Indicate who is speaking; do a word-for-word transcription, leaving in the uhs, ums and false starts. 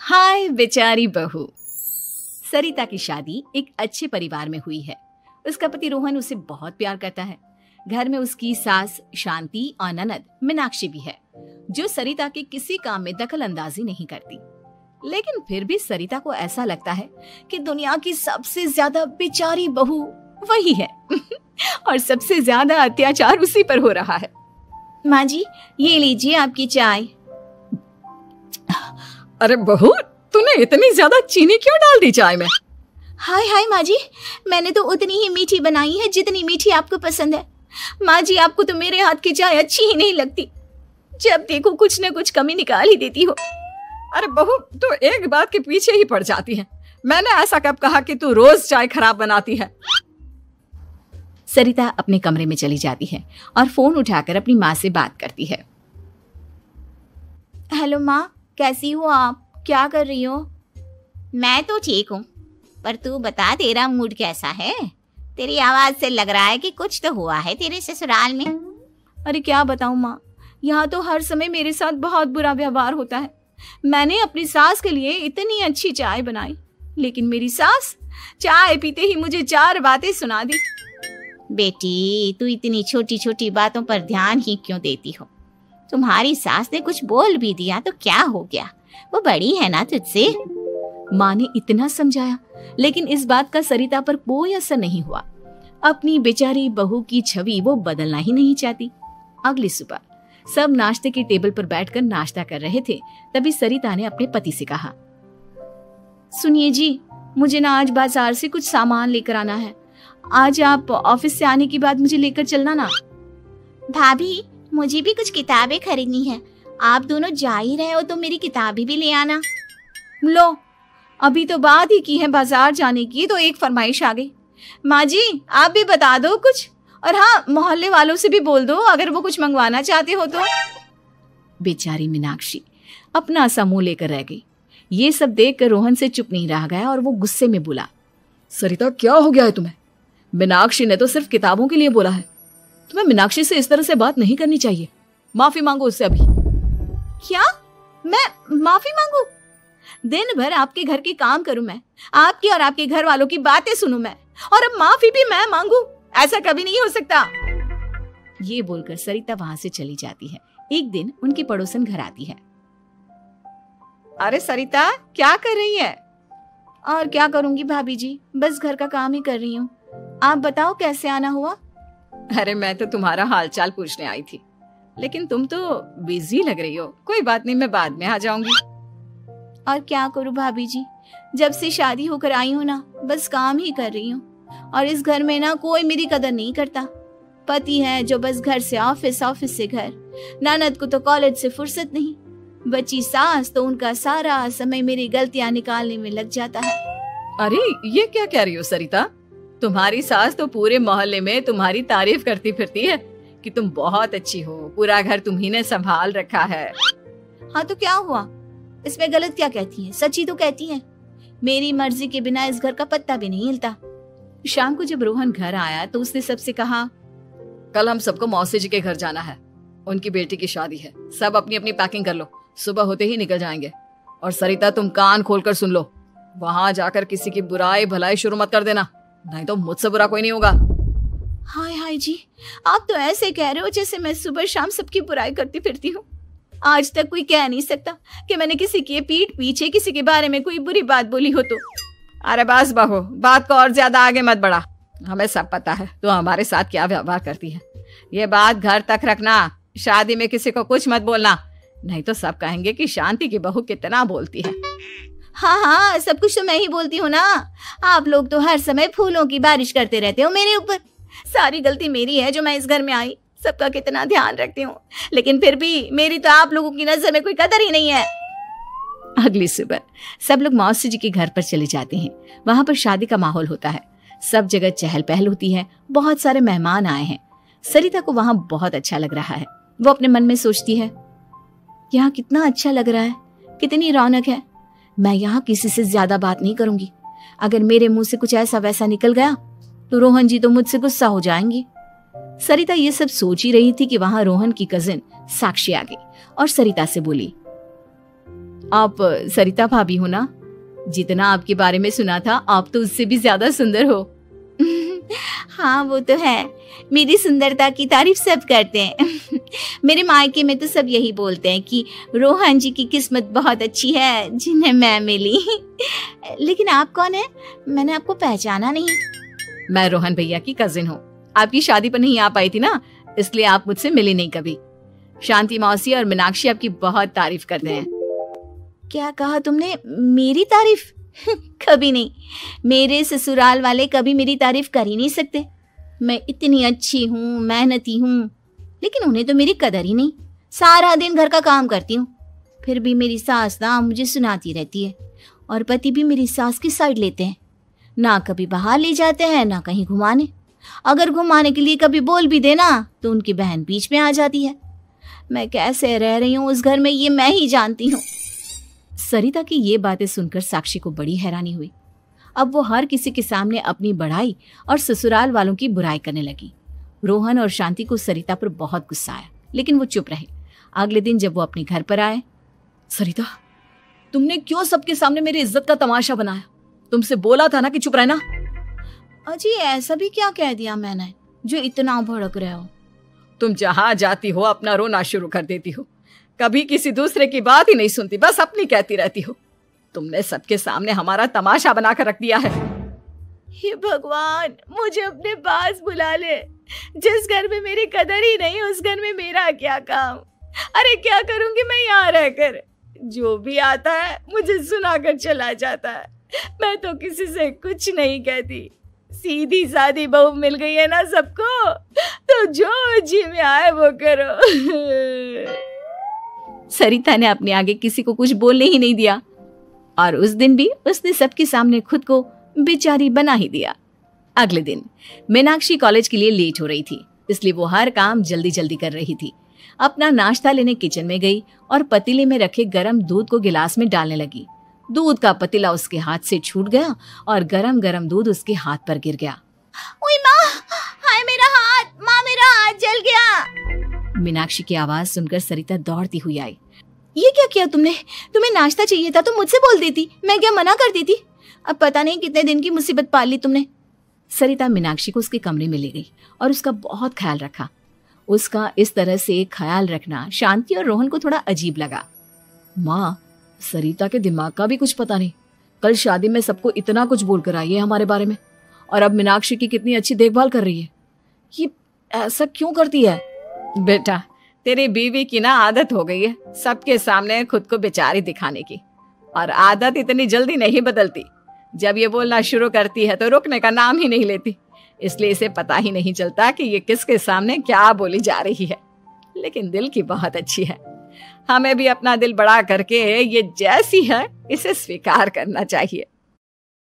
Speaker 1: हाय बेचारी बहू। सरिता की शादी एक अच्छे परिवार में हुई है। उसका पति रोहन उसे बहुत प्यार करता है। घर में उसकी सास शांति और ननद मीनाक्षी भी है, जो सरिता के किसी काम में दखल अंदाजी नहीं करती। लेकिन फिर भी सरिता को ऐसा लगता है कि दुनिया की सबसे ज्यादा बेचारी बहू वही है और सबसे ज्यादा अत्याचार उसी पर हो रहा है। माँ जी, ये लीजिए आपकी चाय।
Speaker 2: अरे बहू, तूने इतनी ज्यादा चीनी क्यों डाल दी चाय में?
Speaker 1: हाय हाय माँ जी, मैंने तो उतनी ही मीठी बनाई है जितनी मीठी आपको पसंद है। माँ जी, आपको तो मेरे हाथ की चाय अच्छी ही नहीं लगती। जब देखो कुछ न कुछ कमी निकाल ही देती हो।
Speaker 2: अरे बहू, तू एक बात के पीछे ही पड़ जाती है। मैंने ऐसा कब कहा कि तू रोज चाय खराब बनाती है?
Speaker 1: सरिता अपने कमरे में चली जाती है और फोन उठाकर अपनी माँ से बात करती है। हेलो माँ, कैसी हो आप? क्या कर रही हो?
Speaker 3: मैं तो ठीक हूँ, पर तू बता, तेरा मूड कैसा है? तेरी आवाज से लग रहा है कि कुछ तो हुआ है तेरे ससुराल में।
Speaker 1: अरे क्या बताऊँ माँ, यहाँ तो हर समय मेरे साथ बहुत बुरा व्यवहार होता है। मैंने अपनी सास के लिए इतनी अच्छी चाय बनाई, लेकिन मेरी सास चाय पीते ही मुझे चार बातें सुना दी।
Speaker 3: बेटी, तू इतनी छोटी छोटी बातों पर ध्यान ही क्यों देती हो? तुम्हारी सास ने कुछ बोल भी दिया तो क्या हो गया, वो बड़ी है ना तुझसे।
Speaker 1: माँ ने इतना समझाया, लेकिन इस बात का सरिता पर कोई असर नहीं हुआ। अपनी बेचारी बहू की छवि वो बदलना ही नहीं चाहती। अगली सुबह सब नाश्ते की टेबल पर बैठकर नाश्ता कर रहे थे, तभी सरिता ने अपने पति से कहा, सुनिए जी, मुझे ना आज बाजार से कुछ सामान लेकर आना है। आज आप ऑफिस से आने के बाद मुझे लेकर चलना ना।
Speaker 3: भाभी, मुझे भी कुछ किताबें खरीदनी है। आप दोनों जा ही रहे हो तो मेरी किताबें भी ले आना।
Speaker 1: लो, अभी तो बात ही की है बाजार जाने की, तो एक फरमाइश आ गई। माँ जी, आप भी बता दो कुछ, और हाँ, मोहल्ले वालों से भी बोल दो अगर वो कुछ मंगवाना चाहते हो तो। बेचारी मीनाक्षी अपना सा मुंह लेकर रह गई। ये सब देखकर रोहन से चुप नहीं रह गया और वो गुस्से में बोला,
Speaker 2: सरिता, क्या हो गया है तुम्हें? मीनाक्षी ने तो सिर्फ किताबों के लिए बोला है। तुम्हें मीनाक्षी से इस तरह से बात नहीं करनी चाहिए। माफी मांगो उससे अभी।
Speaker 1: क्या? मैं माफी मांगू? दिन भर आपके घर के काम करूं मैं, आपकी और आपके घर वालों की बातें सुनूं मैं, और अब माफी भी मैं मांगू? ऐसा कभी नहीं हो सकता। ये बोलकर सरिता वहां से चली जाती है। एक दिन उनकी पड़ोसन घर आती है।
Speaker 2: अरे सरिता, क्या कर रही है?
Speaker 1: और क्या करूंगी भाभी जी, बस घर का काम ही कर रही हूँ। आप बताओ कैसे आना हुआ?
Speaker 2: अरे मैं तो तुम्हारा हालचाल पूछने आई थी, लेकिन तुम तो बिजी लग रही हो। कोई बात नहीं, मैं बाद में आ जाऊंगी।
Speaker 1: और क्या करूं भाभी जी, जब से शादी होकर आई हूँ ना, बस काम ही कर रही हूँ। और इस घर में ना कोई मेरी कदर नहीं करता। पति है जो बस घर से ऑफिस, ऑफिस से घर। ननद को तो कॉलेज से फुर्सत नहीं। बची सास तो उनका सारा समय मेरी गलतियां निकालने में लग जाता है।
Speaker 2: अरे ये क्या कह रही हो सरिता? तुम्हारी सास तो पूरे मोहल्ले में तुम्हारी तारीफ करती फिरती है कि तुम बहुत अच्छी हो, पूरा घर तुम्ही ने संभाल रखा है।
Speaker 1: हाँ तो क्या हुआ, इसमें गलत क्या कहती है? सच्ची तो कहती है। मेरी मर्जी के बिना इस घर का पत्ता भी नहीं हिलता। शाम को जब रोहन घर आया तो उसने सबसे कहा,
Speaker 2: कल हम सबको मौसी जी के घर जाना है। उनकी बेटी की शादी है। सब अपनी अपनी पैकिंग कर लो, सुबह होते ही निकल जाएंगे। और सरिता, तुम कान खोलकर सुन लो, वहां जाकर किसी की बुराई भलाई शुरू मत कर देना, नहीं तो मुझसे बुरा कोई नहीं होगा।
Speaker 1: हाय हाय जी, आप तो ऐसे कह रहे हो जैसे मैं सुबह शाम सबकी बुराई करती फिरती हूँ। आज तक कोई कह नहीं सकता कि मैंने किसी के पीठ पीछे किसी के बारे में कोई बुरी बात बोली हो तो।
Speaker 2: अरे बस बहू, बात को और ज्यादा आगे मत बढ़ा। हमें सब पता है तो हमारे साथ क्या व्यवहार करती है। ये बात घर तक रखना, शादी में किसी को कुछ मत बोलना, नहीं तो सब कहेंगे कि शांति की बहू कितना बोलती है।
Speaker 1: हाँ हाँ, सब कुछ तो मैं ही बोलती हूँ ना। आप लोग तो हर समय फूलों की बारिश करते रहते हो मेरे ऊपर। सारी गलती मेरी है जो मैं इस घर में आई, सबका कितना ध्यान रखती हूँ, लेकिन फिर भी मेरी तो आप लोगों की नजर में कोई कदर ही नहीं है। अगली सुबह सब लोग मौसी जी के घर पर चले जाते हैं। वहां पर शादी का माहौल होता है। सब जगह चहल पहल होती है। बहुत सारे मेहमान आए हैं। सरिता को वहां बहुत अच्छा लग रहा है। वो अपने मन में सोचती है, यहाँ कितना अच्छा लग रहा है, कितनी रौनक है। मैं यहाँ किसी से ज्यादा बात नहीं करूंगी। अगर मेरे मुंह से कुछ ऐसा वैसा निकल गया तो रोहन जी तो मुझसे गुस्सा हो जाएंगी। सरिता ये सब सोच ही रही थी कि वहां रोहन की कजिन साक्षी आ गई और सरिता से बोली, आप सरिता भाभी हो ना? जितना आपके बारे में सुना था आप तो उससे भी ज्यादा सुंदर हो। हाँ वो तो है, मेरी सुंदरता की तारीफ सब करते हैं। मेरे मायके में तो सब यही बोलते हैं कि रोहन जी की किस्मत बहुत अच्छी है जिन्हें मैं मिली। लेकिन आप कौन है? मैंने आपको पहचाना नहीं।
Speaker 2: मैं रोहन भैया की कजिन हूँ। आपकी शादी पर नहीं आ पाई थी ना, इसलिए आप मुझसे मिली नहीं कभी। शांति मौसी और मीनाक्षी आपकी बहुत तारीफ करते हैं।
Speaker 1: क्या कहा तुमने? मेरी तारीफ? कभी नहीं। मेरे ससुराल वाले कभी मेरी तारीफ कर ही नहीं सकते। मैं इतनी अच्छी हूँ, मेहनती हूँ, लेकिन उन्हें तो मेरी कदर ही नहीं। सारा दिन घर का काम करती हूँ, फिर भी मेरी सास ना मुझे सुनाती रहती है, और पति भी मेरी सास की साइड लेते हैं। ना कभी बाहर ले जाते हैं, ना कहीं घुमाने। अगर घुमाने के लिए कभी बोल भी देना तो उनकी बहन बीच में आ जाती है। मैं कैसे रह रही हूँ उस घर में, ये मैं ही जानती हूँ।
Speaker 2: सरिता की ये बातें सुनकर साक्षी को बड़ी हैरानी हुई। अब वो हर किसी के सामने अपनी बढ़ाई और ससुराल वालों की बुराई करने लगी। रोहन और शांति को सरिता पर बहुत गुस्सा आया, लेकिन वो चुप रहे। अगले दिन जब वो अपने घर पर आए,
Speaker 4: सरिता, तुमने क्यों सबके सामने मेरी इज्जत का तमाशा बनाया? तुमसे बोला था ना कि चुप रहना।
Speaker 1: अजी ऐसा भी क्या कह दिया मैंने जो इतना भड़क रहे हो?
Speaker 4: तुम जहां जाती हो अपना रोना शुरू कर देती हो, कभी किसी दूसरे की बात ही नहीं सुनती, बस अपनी कहती रहती हो। तुमने सबके सामने हमारा तमाशा बनाकर रख दिया है।
Speaker 1: हे भगवान, मुझे अपने पास बुला ले। जिस घर में मेरी कदर ही नहीं, उस घर में मेरा क्या काम? अरे क्या करूंगी मैं यहाँ रहकर? जो भी आता है मुझे सुनाकर चला जाता है। मैं तो किसी से कुछ नहीं कहती। सीधी सादी बहू मिल गई है ना सबको, तो जो जी में आए वो करो।
Speaker 2: सरिता ने अपने आगे किसी को कुछ बोलने ही नहीं दिया, और उस दिन भी उसने सबके सामने खुद को बेचारी बना ही दिया। अगले दिन मीनाक्षी कॉलेज के लिए लेट हो रही थी, इसलिए वो हर काम जल्दी जल्दी कर रही थी। अपना नाश्ता लेने किचन में गई और पतीले में रखे गरम दूध को गिलास में डालने लगी। दूध का पतीला उसके हाथ से छूट गया और गरम गरम दूध उसके हाथ पर गिर गया।
Speaker 1: ओए माँ, हाय मेरा हाथ, माँ मेरा हाथ जल गया।
Speaker 2: मीनाक्षी की आवाज सुनकर सरिता दौड़ती हुई आई।
Speaker 1: ये क्या किया तुमने? तुम्हें नाश्ता चाहिए था तो मुझसे बोल देती, मैं क्या मना कर देती? अब पता नहीं कितने दिन की मुसीबत पाल ली तुमने।
Speaker 2: सरिता मीनाक्षी को उसके कमरे में ले गई और उसका बहुत ख्याल रखा। उसका इस तरह से ख्याल रखना शांति और रोहन को थोड़ा अजीब लगा।
Speaker 4: माँ, सरिता के दिमाग का भी कुछ पता नहीं। कल शादी में सबको इतना कुछ बोलकर आई है हमारे बारे में, और अब मीनाक्षी की कितनी अच्छी देखभाल कर रही है। ये ऐसा क्यों करती है?
Speaker 2: बेटा, तेरी बीवी की ना आदत हो गई है सबके सामने खुद को बेचारी दिखाने की, और आदत इतनी जल्दी नहीं बदलती। जब ये बोलना शुरू करती है तो रुकने का नाम ही नहीं लेती, इसलिए इसे पता ही नहीं चलता कि ये किसके सामने क्या बोली जा रही है। लेकिन दिल की बहुत अच्छी है। हमें भी अपना दिल बड़ा करके ये जैसी है इसे स्वीकार करना चाहिए।